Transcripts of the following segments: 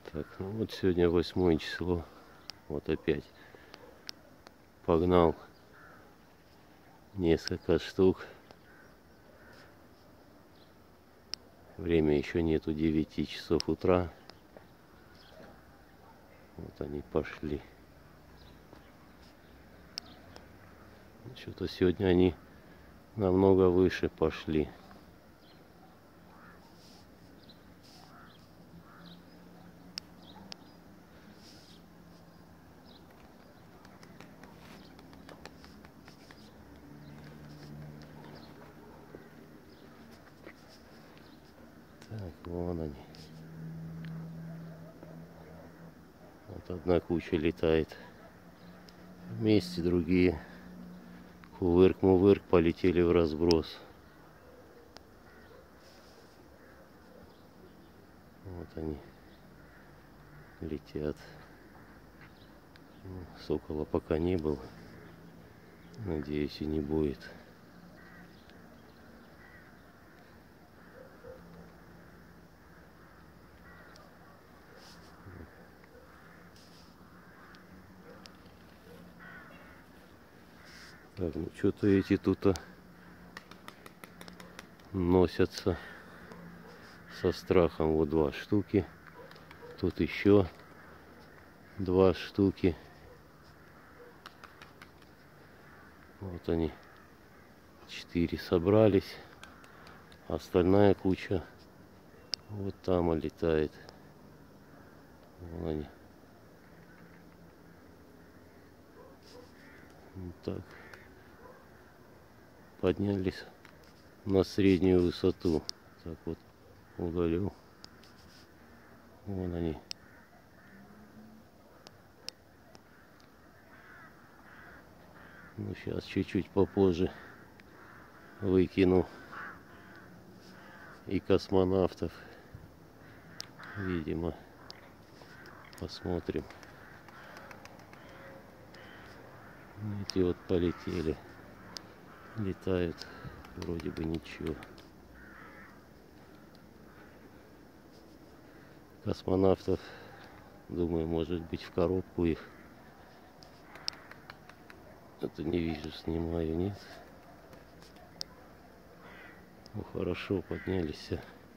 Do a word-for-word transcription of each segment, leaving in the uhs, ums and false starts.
Так, ну вот сегодня восьмое число. Вот опять погнал несколько штук. Время еще нету девяти часов утра. Вот они пошли. Что-то сегодня они намного выше пошли. Так, вон они. Вот одна куча летает вместе, другие кувырк-мувырк полетели в разброс. Вот они летят. Ну, сокола пока не было. Надеюсь, и не будет. Так, ну что-то эти тут носятся со страхом. Вот два штуки. Тут еще два штуки. Вот они. Четыре собрались. Остальная куча вот там летает. Вон они. Вот так. Поднялись на среднюю высоту. Так вот удалил. Вон они. Ну, сейчас чуть-чуть попозже выкину и космонавтов. Видимо. Посмотрим. Эти вот полетели. Летают. Вроде бы ничего. Космонавтов, думаю, может быть, в коробку их. Это не вижу, снимаю, нет. Ну, хорошо, поднялись.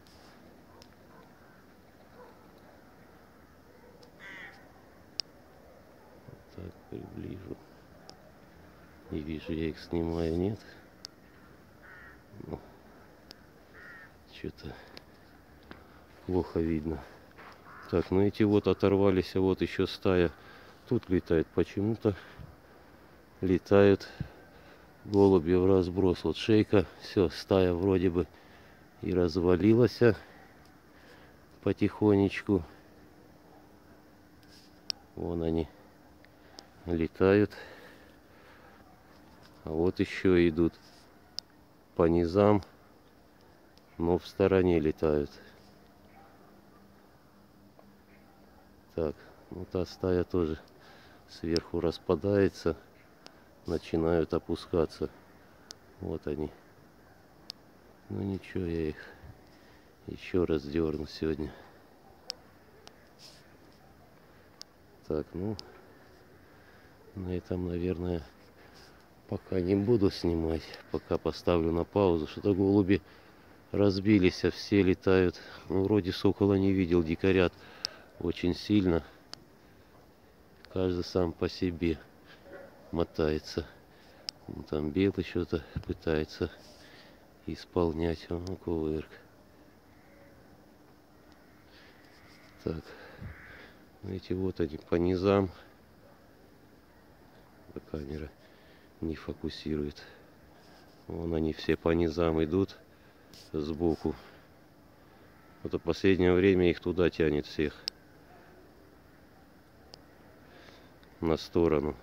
Вот так, приближу. Не вижу, я их снимаю, нет. Ну, что-то плохо видно. Так, ну эти вот оторвались, а вот еще стая. Тут летает почему-то. Летают голуби в разброс. Вот шейка, все, стая вроде бы и развалилась потихонечку. Вон они летают. А вот еще идут по низам, но в стороне летают. Так, ну та стая тоже сверху распадается, начинают опускаться. Вот они. Ну ничего, я их еще раз дерну сегодня. Так, ну на этом, наверное, пока не буду снимать. Пока поставлю на паузу. Что-то голуби разбились, а все летают. Ну, вроде сокола не видел, дикарят очень сильно. Каждый сам по себе мотается. Ну, там белый что-то пытается исполнять. Он кувырк. Так. Эти вот они по низам. Камера не фокусирует. Вон они все по низам идут сбоку. Вот в последнее время их туда тянет всех. На сторону.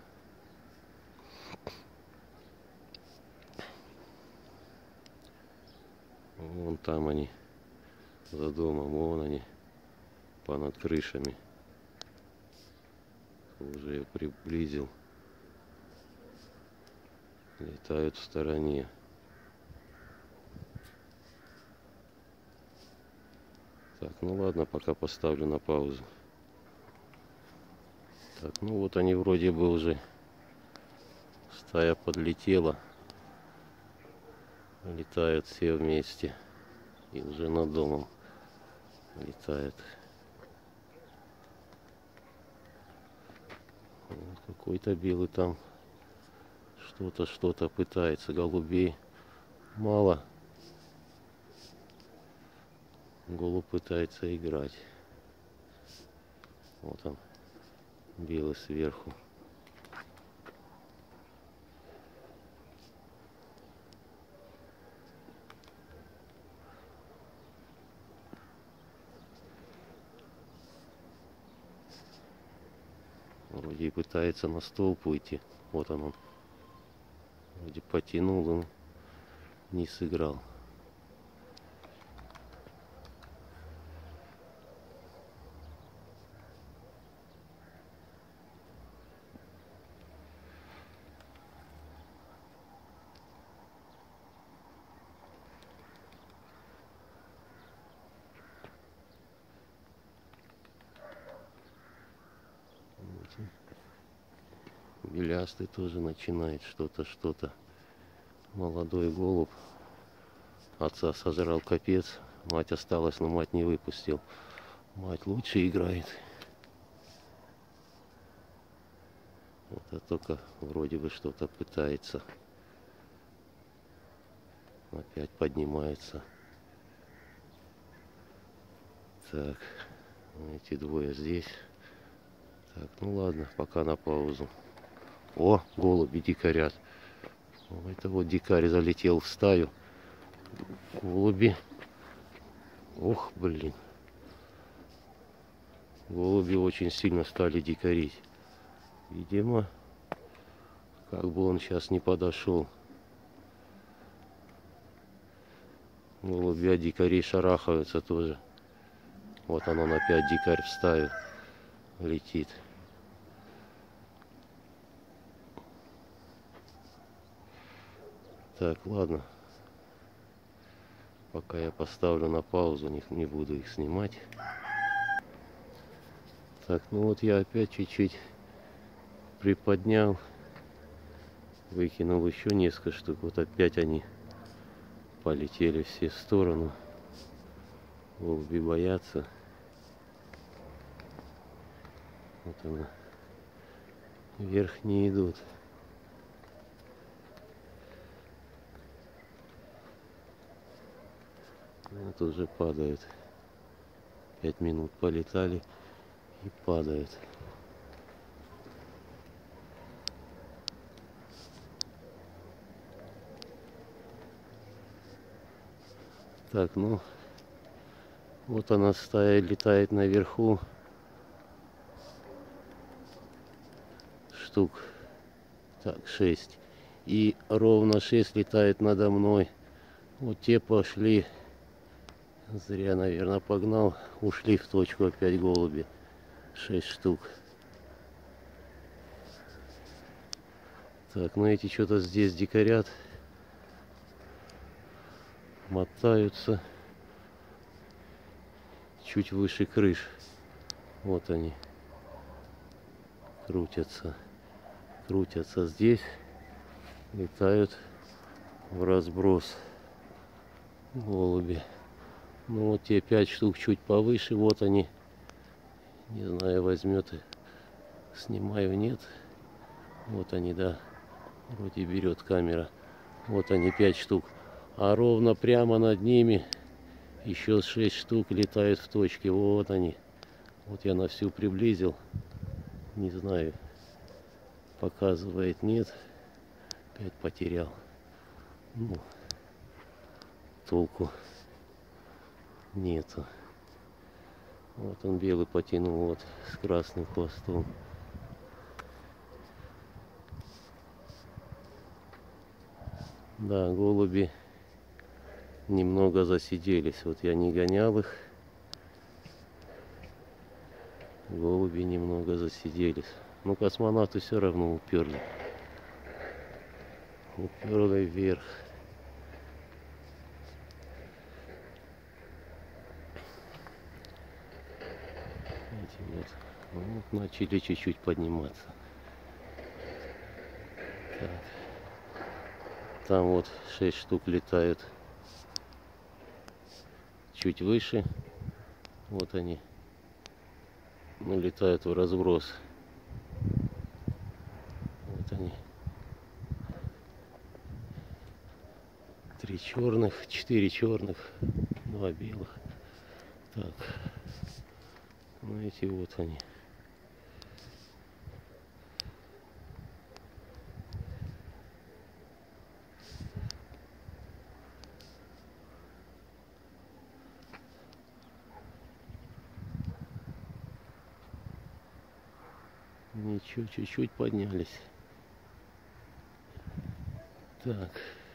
Вон там они. За домом. Вон они. Понад крышами. Уже я приблизил. Летают в стороне. Так, ну ладно, пока поставлю на паузу. Так, ну вот они вроде бы уже, стая подлетела, летают все вместе и уже над домом летает. Какой-то белый там что-то, что-то пытается. Голубей мало. Голубь пытается играть. Вот он, белый сверху. Вроде и пытается на столб уйти. Вот он, он. Вроде потянул, но не сыграл. Белястый тоже начинает что-то, что-то. Молодой голубь. Отца сожрал капец. Мать осталась, но мать не выпустил. Мать лучше играет. Вот, а только вроде бы что-то пытается. Опять поднимается. Так, эти двое здесь. Так, ну ладно, пока на паузу. О, голуби дикарят. Это вот дикарь залетел в стаю. Голуби. Ох, блин. Голуби очень сильно стали дикарить. Видимо, как бы он сейчас не подошел. Голуби от дикарей шарахаются тоже. Вот он, он опять дикарь в стаю летит. Так, ладно. Пока я поставлю на паузу, не, не буду их снимать. Так, ну вот я опять чуть-чуть приподнял. Выкинул еще несколько штук. Вот опять они полетели все в сторону. Голуби боятся. Вот она. Вверх не идут. Вот уже падают. Пять минут полетали и падают. Так, ну вот она стая летает наверху. Штук так шесть. И ровно шесть летает надо мной. Вот те пошли. Зря, наверное, погнал. Ушли в точку опять голуби. Шесть штук. Так, ну эти что-то здесь дикарят. Мотаются. Чуть выше крыш. Вот они. Крутятся. Крутятся здесь. Летают в разброс голуби. Ну вот те пять штук чуть повыше, вот они. Не знаю, возьмет и снимаю, нет. Вот они, да. Вроде берет камера. Вот они, пять штук. А ровно прямо над ними еще шесть штук летают в точке. Вот они. Вот я на всю приблизил. Не знаю. Показывает, нет. Опять потерял. Ну, толку нету. Вот он белый потянул, вот с красным хвостом. Да, голуби немного засиделись. Вот я не гонял их. Голуби немного засиделись. Но космонавты все равно уперли. Уперли вверх. Эти вот, ну, вот начали чуть-чуть подниматься. Так. Там вот шесть штук летают чуть выше. Вот они. Ну, летают в разброс. Вот они. Три черных, четыре черных, два белых. Так. Ну, эти вот они. Ничего, чуть-чуть поднялись. Так.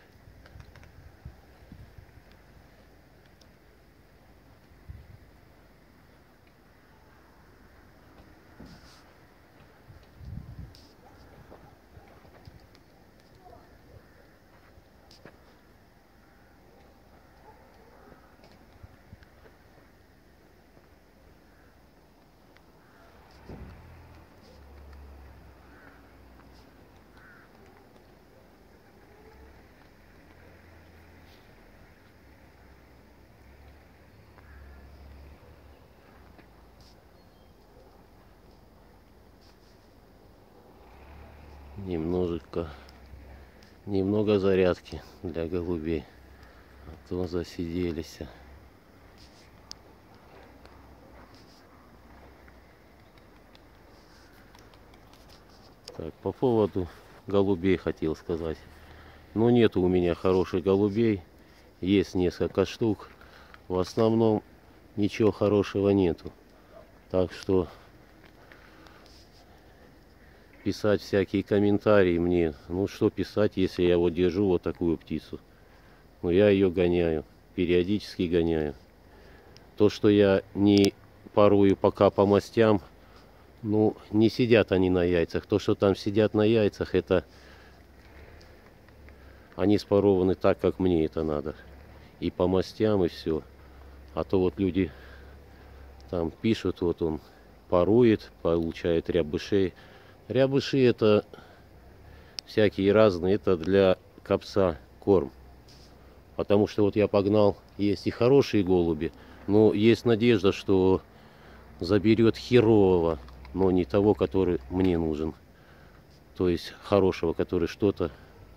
Немножечко, немного зарядки для голубей, а то засиделись. Так, по поводу голубей хотел сказать. Но нету у меня хороших голубей, есть несколько штук, в основном ничего хорошего нету. Так что писать всякие комментарии мне, ну что писать, если я вот держу вот такую птицу. Ну я ее гоняю, периодически гоняю. То, что я не парую пока по мастям, ну не сидят они на яйцах. То, что там сидят на яйцах, это они спарованы так, как мне это надо. И по мастям, и все. А то вот люди там пишут, вот он парует, получает рябышей. Рябыши это всякие разные, это для копса корм. Потому что вот я погнал, есть и хорошие голуби, но есть надежда, что заберет херового, но не того, который мне нужен. То есть хорошего, который что-то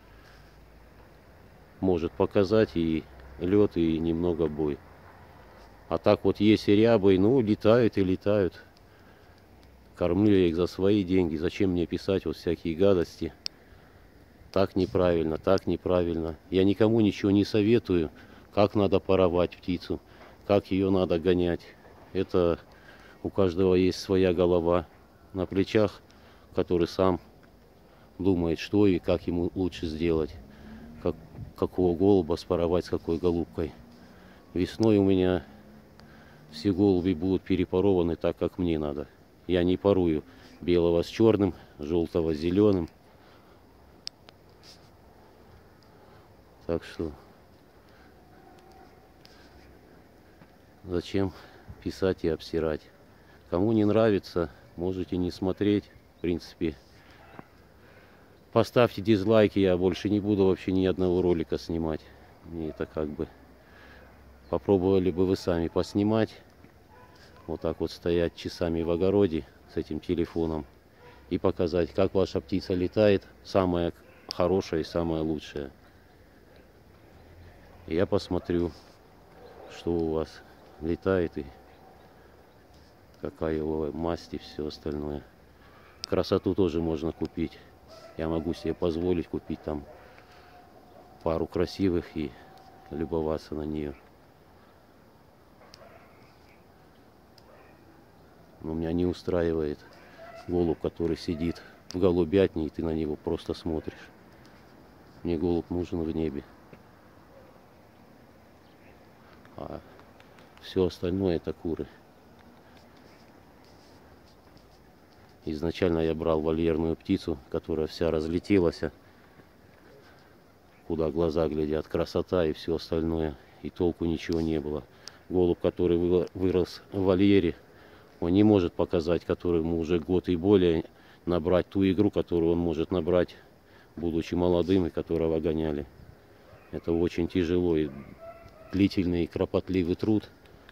может показать, и лед, и немного бой. А так вот есть и рябы, ну летают и летают. Кормлю я их за свои деньги. Зачем мне писать вот всякие гадости? Так неправильно, так неправильно. Я никому ничего не советую, как надо паровать птицу, как ее надо гонять. Это у каждого есть своя голова на плечах, который сам думает, что и как ему лучше сделать. Как, какого голуба спаровать с какой голубкой. Весной у меня все голуби будут перепарованы так, как мне надо. Я не парую белого с черным, желтого с зеленым. Так что зачем писать и обсирать? Кому не нравится, можете не смотреть. В принципе, поставьте дизлайки, я больше не буду вообще ни одного ролика снимать. Мне это как бы... Попробовали бы вы сами поснимать. Вот так вот стоять часами в огороде с этим телефоном и показать, как ваша птица летает, самая хорошая и самая лучшая. И я посмотрю, что у вас летает и какая его масть и все остальное. Красоту тоже можно купить. Я могу себе позволить купить там пару красивых и любоваться на нее. Но меня не устраивает голубь, который сидит в голубятне, и ты на него просто смотришь. Мне голубь нужен в небе. А все остальное это куры. Изначально я брал вольерную птицу, которая вся разлетелась, куда глаза глядят, красота и все остальное. И толку ничего не было. Голубь, который вырос в вольере, Он не может показать, которому уже год и более, набрать ту игру, которую он может набрать, будучи молодым и которого гоняли. Это очень тяжело и длительный и кропотливый труд.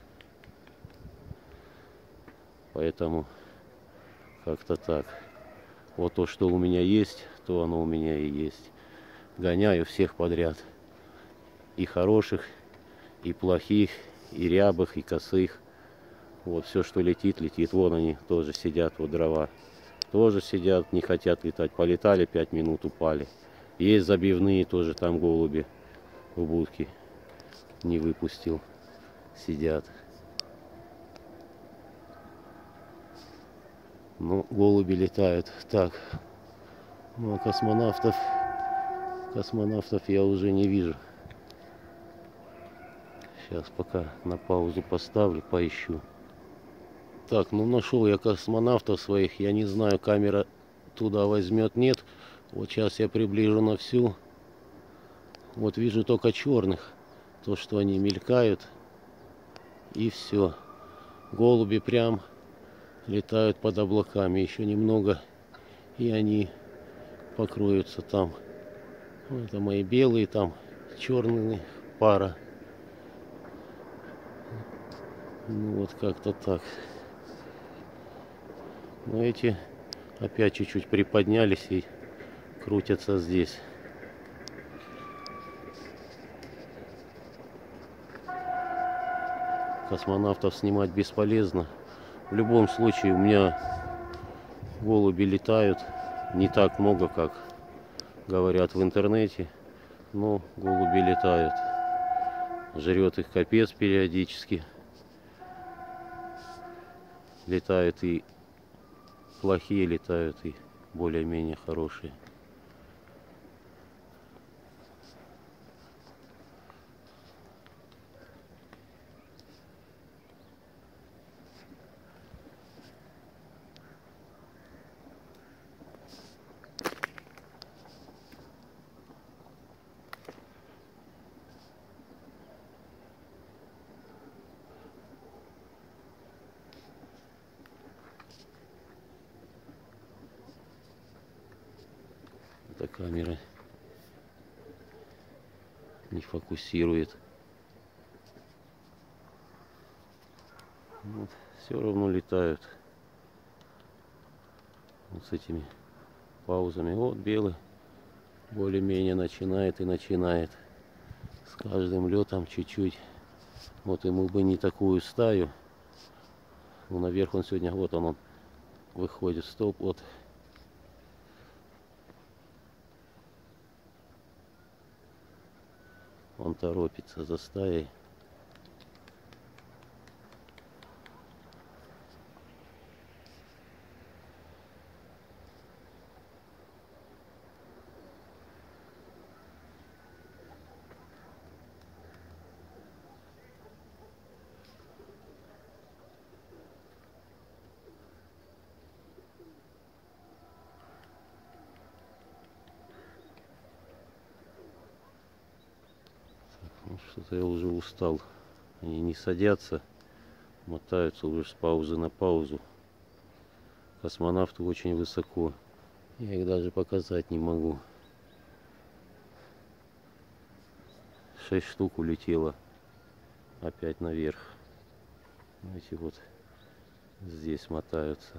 Поэтому как-то так. Вот то, что у меня есть, то оно у меня и есть. Гоняю всех подряд. И хороших, и плохих, и рябых, и косых. Вот все, что летит, летит. Вон они тоже сидят, вот дрова. Тоже сидят, не хотят летать. Полетали, пять минут упали. Есть забивные тоже там голуби в будке. Не выпустил. Сидят. Ну, голуби летают. Так. Ну, а космонавтов... Космонавтов я уже не вижу. Сейчас пока на паузу поставлю, поищу. Так, ну нашел я космонавтов своих. Я не знаю, камера туда возьмет, нет. Вот сейчас я приближу на всю. Вот вижу только черных. То, что они мелькают. И все. Голуби прям летают под облаками. Еще немного, и они покроются там. Это мои белые, там черные пара. Ну вот как-то так. Но эти опять чуть-чуть приподнялись и крутятся здесь. Космонавтов снимать бесполезно. В любом случае у меня голуби летают не так много, как говорят в интернете, но голуби летают. Жрет их капец периодически. Летают и плохие, летают и более-менее хорошие. Эта камера не фокусирует. Вот, все равно летают. Вот с этими паузами. Вот белый более-менее начинает и начинает. С каждым летом чуть-чуть. Вот ему бы не такую стаю. Ну, наверх он сегодня, вот он, он выходит. Стоп, вот. Он торопится за стаей. Что-то я уже устал. Они не садятся, мотаются уже с паузы на паузу. Космонавты очень высоко. Я их даже показать не могу. Шесть штук улетело опять наверх. Эти вот здесь мотаются.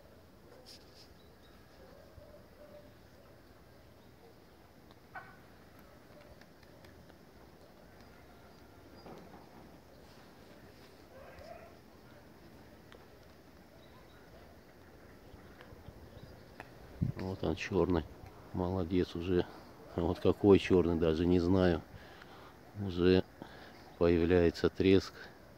Вот он черный. Молодец уже. А вот какой черный, даже не знаю. Уже появляется треск.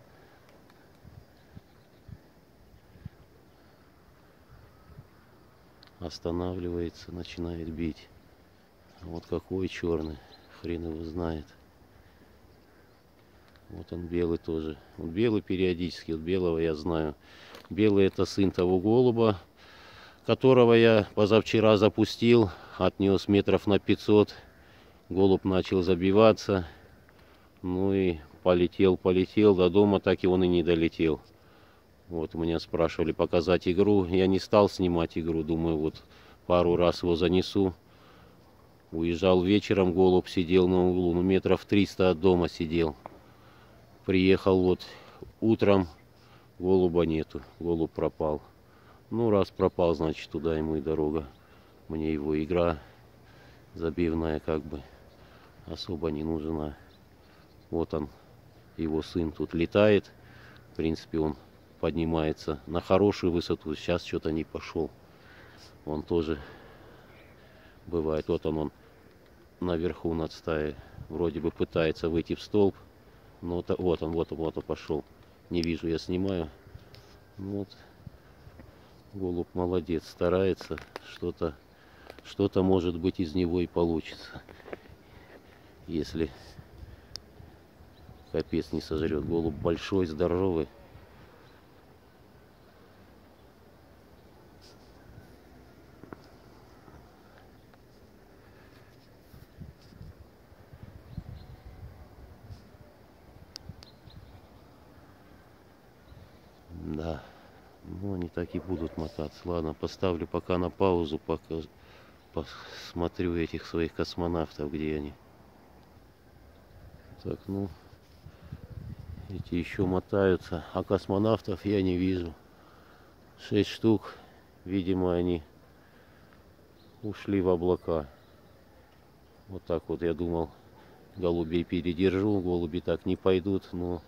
Останавливается, начинает бить. А вот какой черный. Хрен его знает. Вот он белый тоже. Вот белый периодически. Вот белого я знаю. Белый — это сын того голуба, которого я позавчера запустил, отнес метров на пятьсот. Голубь начал забиваться. Ну и полетел, полетел до дома, так и он и не долетел. Вот меня спрашивали показать игру. Я не стал снимать игру. Думаю, вот пару раз его занесу. Уезжал вечером, голубь сидел на углу. Ну, метров триста от дома сидел. Приехал вот утром. Голуба нету. Голубь пропал. Ну, раз пропал, значит, туда ему и дорога. Мне его игра забивная как бы особо не нужна. Вот он, его сын тут летает. В принципе, он поднимается на хорошую высоту. Сейчас что-то не пошел. Он тоже бывает. Вот он, он наверху над стаей. Вроде бы пытается выйти в столб. Но вот, вот он, вот он, вот он пошел. Не вижу, я снимаю. Вот. Голубь молодец, старается. Что-то, что-то может быть из него и получится. Если капец не сожрет. Голубь большой, здоровый. Да, ну они так и будут мотаться. Ладно, поставлю пока на паузу, пока посмотрю этих своих космонавтов, где они. Так, ну, эти еще мотаются, а космонавтов я не вижу. Шесть штук, видимо, они ушли в облака. Вот так вот я думал, голубей передержу, голуби так не пойдут, но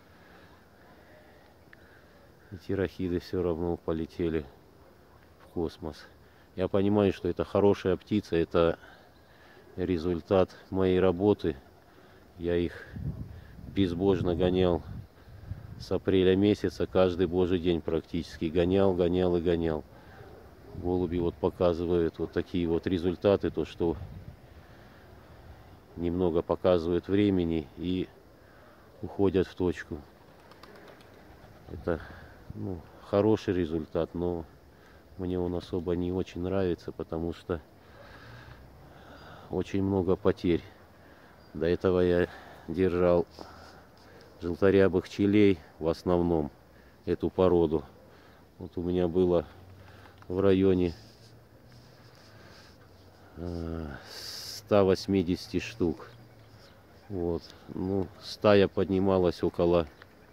эти рахиды все равно полетели в космос. Я понимаю, что это хорошая птица, это результат моей работы. Я их безбожно гонял с апреля месяца, каждый божий день практически гонял, гонял и гонял. Голуби вот показывают вот такие вот результаты, то что немного показывают времени и уходят в точку. Это, ну, хороший результат, но мне он особо не очень нравится, потому что очень много потерь. До этого я держал желторябых челей в основном, эту породу. Вот у меня было в районе ста восьмидесяти штук. Вот. Ну, стая поднималась около,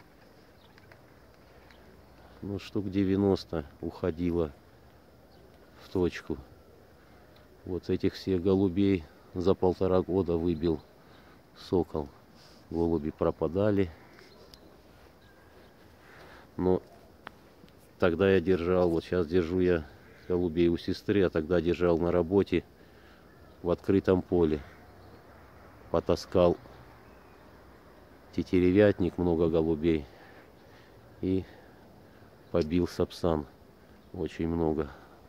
ну, штук девяносто уходила в точку. Вот этих всех голубей за полтора года выбил сокол. Голуби пропадали. Но тогда я держал, вот сейчас держу я голубей у сестры, а тогда держал на работе в открытом поле. Потаскал тетеревятник, много голубей. И побил сапсан. Очень много.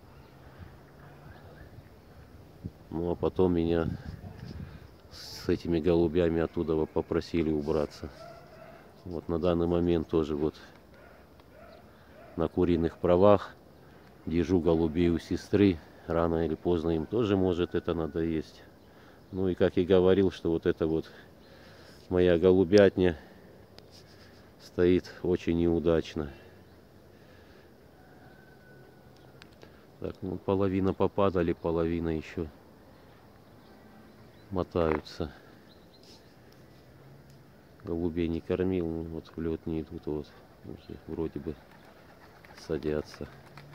Ну а потом меня с этими голубями оттуда попросили убраться. Вот на данный момент тоже вот на куриных правах держу голубей у сестры. Рано или поздно им тоже может это надоесть. Ну и как и говорил, что вот это вот моя голубятня стоит очень неудачно. Так, ну половина попадали, половина еще мотаются. Голубей не кормил, ну, вот в лед не идут, вот уже вроде бы садятся.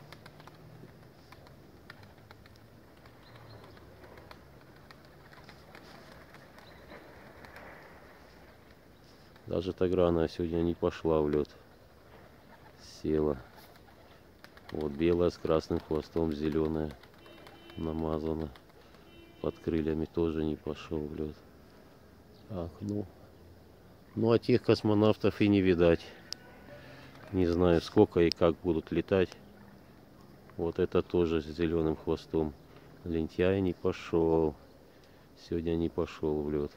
Даже Таграна сегодня не пошла в лед, села. Вот белая с красным хвостом, зеленая намазана. Под крыльями тоже не пошел в лед. Так, ну, ну а тех космонавтов и не видать. Не знаю, сколько и как будут летать. Вот это тоже с зеленым хвостом. Лентяй не пошел. Сегодня не пошел в лед.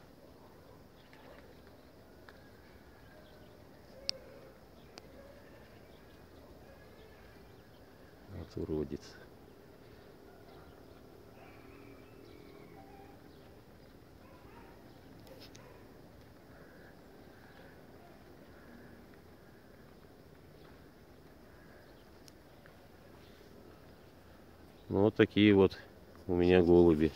Вот уродец. Ну, вот такие вот у меня голуби.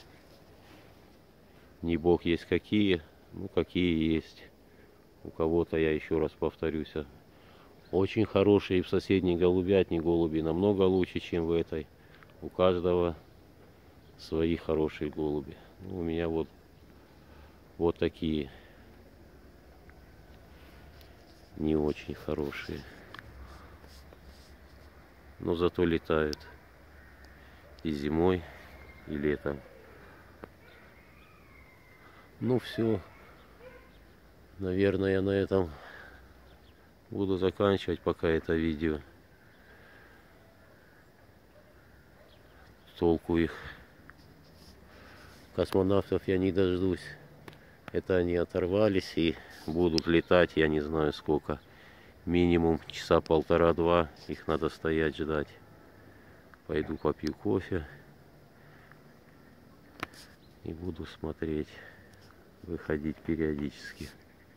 Не бог есть какие, ну какие есть. У кого-то, я еще раз повторюсь, очень хорошие в соседней голубятне голуби, намного лучше, чем в этой. У каждого свои хорошие голуби. Ну, у меня вот, вот такие не очень хорошие. Но зато летают и зимой, и летом. Ну все, наверное, я на этом буду заканчивать пока это видео. Толку их космонавтов я не дождусь. Это они оторвались и будут летать, я не знаю сколько. Минимум часа полтора-два. Их надо стоять, ждать. Пойду попью кофе. И буду смотреть. Выходить периодически.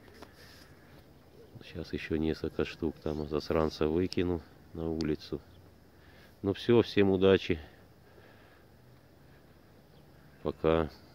Сейчас еще несколько штук там засранца выкину на улицу. Ну все, всем удачи. Пока.